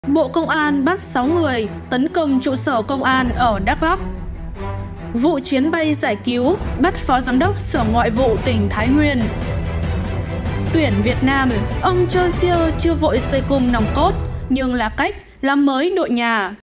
Bộ Công an bắt 6 người tấn công trụ sở công an ở Đắk Lắk. Vụ chuyến bay giải cứu bắt Phó Giám đốc Sở Ngoại vụ tỉnh Thái Nguyên. Tuyển Việt Nam, ông Choi chưa vội xây khung nòng cốt, nhưng là cách làm mới đội nhà.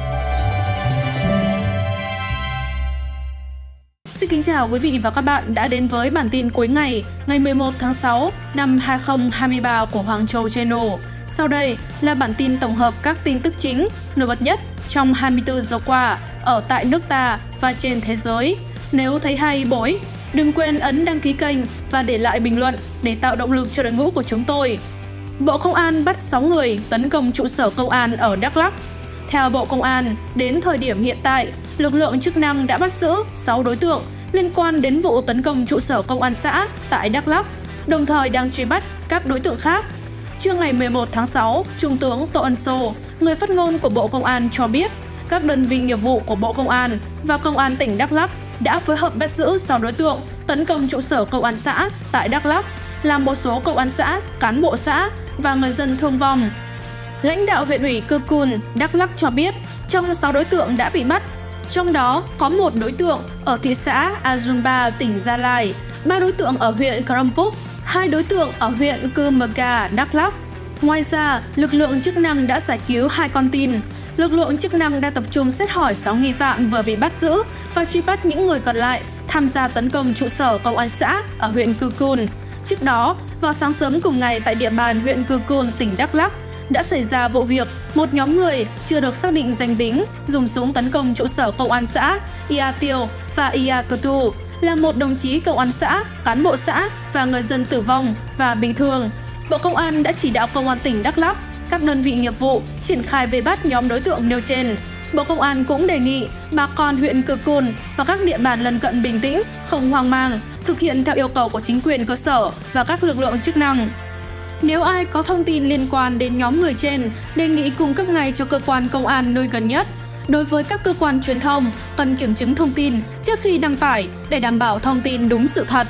Xin kính chào quý vị và các bạn đã đến với bản tin cuối ngày 11 tháng 6 năm 2023 của Hoàng Châu Channel. Sau đây là bản tin tổng hợp các tin tức chính nổi bật nhất trong 24 giờ qua ở tại nước ta và trên thế giới. Nếu thấy hay, bổ ích, đừng quên ấn đăng ký kênh và để lại bình luận để tạo động lực cho đội ngũ của chúng tôi. Bộ Công an bắt 6 người tấn công trụ sở công an ở Đắk Lắk. Theo Bộ Công an, đến thời điểm hiện tại, lực lượng chức năng đã bắt giữ 6 đối tượng liên quan đến vụ tấn công trụ sở công an xã tại Đắk Lắk, đồng thời đang truy bắt các đối tượng khác. Trưa ngày 11 tháng 6, Trung tướng Tô Ân Sô, người phát ngôn của Bộ Công an cho biết, các đơn vị nghiệp vụ của Bộ Công an và Công an tỉnh Đắk Lắk đã phối hợp bắt giữ 6 đối tượng tấn công trụ sở công an xã tại Đắk Lắk, làm một số công an xã, cán bộ xã và người dân thương vong. Lãnh đạo huyện ủy Cư Cun, Đắk Lắk cho biết, trong 6 đối tượng đã bị bắt, trong đó có 1 đối tượng ở thị xã Azumba, tỉnh Gia Lai, 3 đối tượng ở huyện Krông Púc, 2 đối tượng ở huyện Cư Mờ Ga, Đắk Lắk. Ngoài ra, lực lượng chức năng đã giải cứu 2 con tin. Lực lượng chức năng đang tập trung xét hỏi 6 nghi phạm vừa bị bắt giữ và truy bắt những người còn lại tham gia tấn công trụ sở công an xã ở huyện Cư Cun. Trước đó, vào sáng sớm cùng ngày tại địa bàn huyện Cư Cun, tỉnh Đắk Lắk, đã xảy ra vụ việc một nhóm người chưa được xác định danh tính dùng súng tấn công trụ sở công an xã Ia Tiêu và Ia Cơ Tu, làm một đồng chí công an xã, cán bộ xã và người dân tử vong và bị thương. Bộ Công an đã chỉ đạo Công an tỉnh Đắk Lắk, các đơn vị nghiệp vụ triển khai vây bắt nhóm đối tượng nêu trên. Bộ Công an cũng đề nghị bà con huyện Cư Cun và các địa bàn lân cận bình tĩnh, không hoang mang, thực hiện theo yêu cầu của chính quyền cơ sở và các lực lượng chức năng. Nếu ai có thông tin liên quan đến nhóm người trên, đề nghị cung cấp ngay cho cơ quan công an nơi gần nhất. Đối với các cơ quan truyền thông, cần kiểm chứng thông tin trước khi đăng tải để đảm bảo thông tin đúng sự thật.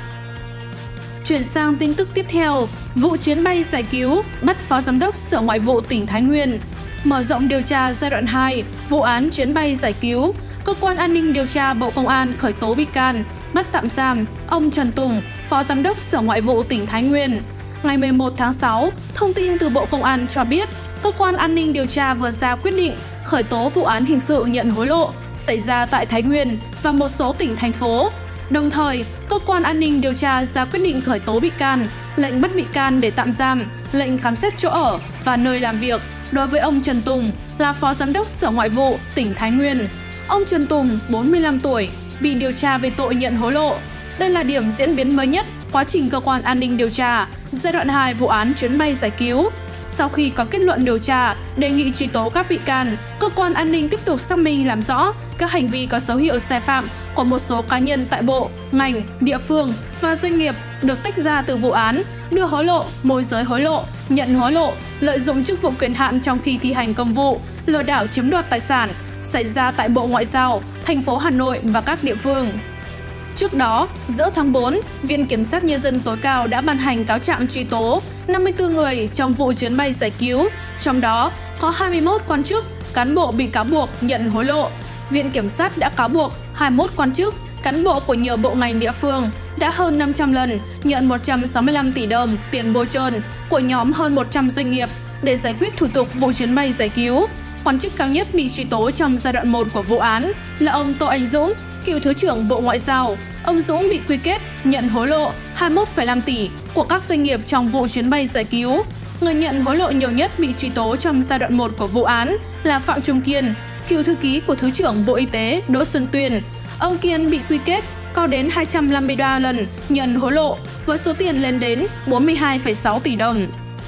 Chuyển sang tin tức tiếp theo, vụ chuyến bay giải cứu bắt Phó Giám đốc Sở Ngoại vụ tỉnh Thái Nguyên. Mở rộng điều tra giai đoạn 2, vụ án chuyến bay giải cứu, Cơ quan An ninh điều tra Bộ Công an khởi tố bị can, bắt tạm giam ông Trần Tùng, Phó Giám đốc Sở Ngoại vụ tỉnh Thái Nguyên. Ngày 11 tháng 6, thông tin từ Bộ Công an cho biết, Cơ quan An ninh điều tra vừa ra quyết định khởi tố vụ án hình sự nhận hối lộ xảy ra tại Thái Nguyên và một số tỉnh, thành phố. Đồng thời, Cơ quan An ninh điều tra ra quyết định khởi tố bị can, lệnh bắt bị can để tạm giam, lệnh khám xét chỗ ở và nơi làm việc đối với ông Trần Tùng là Phó Giám đốc Sở Ngoại vụ tỉnh Thái Nguyên. Ông Trần Tùng, 45 tuổi, bị điều tra về tội nhận hối lộ. Đây là điểm diễn biến mới nhất quá trình Cơ quan An ninh điều tra giai đoạn 2 vụ án chuyến bay giải cứu. Sau khi có kết luận điều tra, đề nghị truy tố các bị can, Cơ quan An ninh tiếp tục xác minh làm rõ các hành vi có dấu hiệu sai phạm của một số cá nhân tại bộ, ngành, địa phương và doanh nghiệp được tách ra từ vụ án đưa hối lộ, môi giới hối lộ, nhận hối lộ, lợi dụng chức vụ quyền hạn trong khi thi hành công vụ, lừa đảo chiếm đoạt tài sản xảy ra tại Bộ Ngoại giao, thành phố Hà Nội và các địa phương. Trước đó, giữa tháng 4, Viện Kiểm sát Nhân dân tối cao đã ban hành cáo trạng truy tố 54 người trong vụ chuyến bay giải cứu, trong đó có 21 quan chức, cán bộ bị cáo buộc nhận hối lộ. Viện Kiểm sát đã cáo buộc 21 quan chức, cán bộ của nhiều bộ ngành địa phương đã hơn 500 lần nhận 165 tỷ đồng tiền bôi trơn của nhóm hơn 100 doanh nghiệp để giải quyết thủ tục vụ chuyến bay giải cứu. Quan chức cao nhất bị truy tố trong giai đoạn 1 của vụ án là ông Tô Anh Dũng, cựu Thứ trưởng Bộ Ngoại giao. Ông Dũng bị quy kết nhận hối lộ 21,5 tỷ của các doanh nghiệp trong vụ chuyến bay giải cứu. Người nhận hối lộ nhiều nhất bị truy tố trong giai đoạn 1 của vụ án là Phạm Trung Kiên, cựu thư ký của Thứ trưởng Bộ Y tế Đỗ Xuân Tuyên. Ông Kiên bị quy kết có đến 253 lần nhận hối lộ với số tiền lên đến 42,6 tỷ đồng.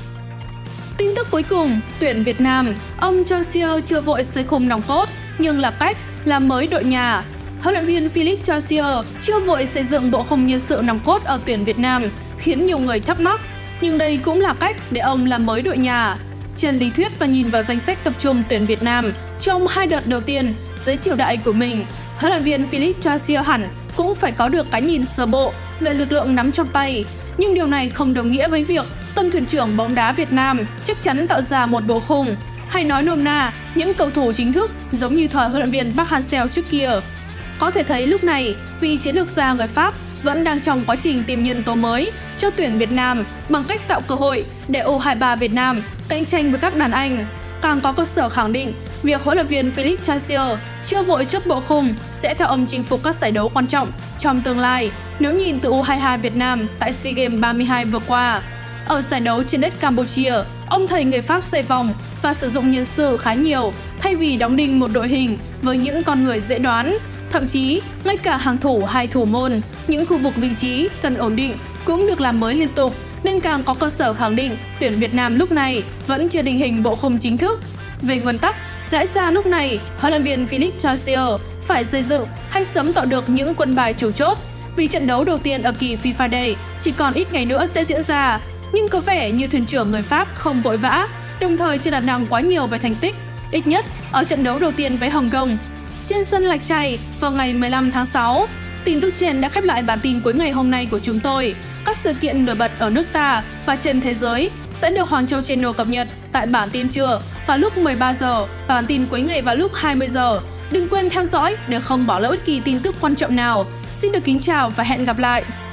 Tin tức cuối cùng, tuyển Việt Nam, ông Choi chưa vội xây khung nòng cốt, nhưng là cách làm mới đội nhà. Huấn luyện viên Philippe Choi chưa vội xây dựng bộ khung nhân sự nòng cốt ở tuyển Việt Nam, khiến nhiều người thắc mắc. Nhưng đây cũng là cách để ông làm mới đội nhà. Trên lý thuyết và nhìn vào danh sách tập trung tuyển Việt Nam trong 2 đợt đầu tiên dưới triều đại của mình, huấn luyện viên Philippe Choi hẳn cũng phải có được cái nhìn sơ bộ về lực lượng nắm trong tay. Nhưng điều này không đồng nghĩa với việc tân thuyền trưởng bóng đá Việt Nam chắc chắn tạo ra một bộ khung. hay nói nôm na, những cầu thủ chính thức giống như thời huấn luyện viên Park Hang-seo trước kia. Có thể thấy lúc này, vị chiến lược gia người Pháp vẫn đang trong quá trình tìm nhân tố mới cho tuyển Việt Nam bằng cách tạo cơ hội để U23 Việt Nam cạnh tranh với các đàn anh. Càng có cơ sở khẳng định việc huấn luyện viên Philippe Chancellor chưa vội chốt bộ khung sẽ theo ông chinh phục các giải đấu quan trọng trong tương lai nếu nhìn từ U22 Việt Nam tại SEA Games 32 vừa qua. Ở giải đấu trên đất Campuchia, ông thầy người Pháp xoay vòng và sử dụng nhân sự khá nhiều thay vì đóng đinh một đội hình với những con người dễ đoán. Thậm chí, ngay cả hàng thủ hay thủ môn, những khu vực vị trí cần ổn định cũng được làm mới liên tục, nên càng có cơ sở khẳng định tuyển Việt Nam lúc này vẫn chưa định hình bộ khung chính thức. Về nguyên tắc, lẽ ra lúc này huấn luyện viên Philippe Chancellor phải xây dựng hay sớm tạo được những quân bài chủ chốt, vì trận đấu đầu tiên ở kỳ FIFA Day chỉ còn ít ngày nữa sẽ diễn ra. Nhưng có vẻ như thuyền trưởng người Pháp không vội vã, đồng thời chưa đặt nặng quá nhiều về thành tích, ít nhất ở trận đấu đầu tiên với Hồng Kông trên sân Lạch Tray vào ngày 15 tháng 6. Tin tức trên đã khép lại bản tin cuối ngày hôm nay của chúng tôi. Các sự kiện nổi bật ở nước ta và trên thế giới sẽ được Hoàng Châu Channel cập nhật tại bản tin trưa vào lúc 13 giờ và bản tin cuối ngày vào lúc 20 giờ. Đừng quên theo dõi để không bỏ lỡ bất kỳ tin tức quan trọng nào. Xin được kính chào và hẹn gặp lại!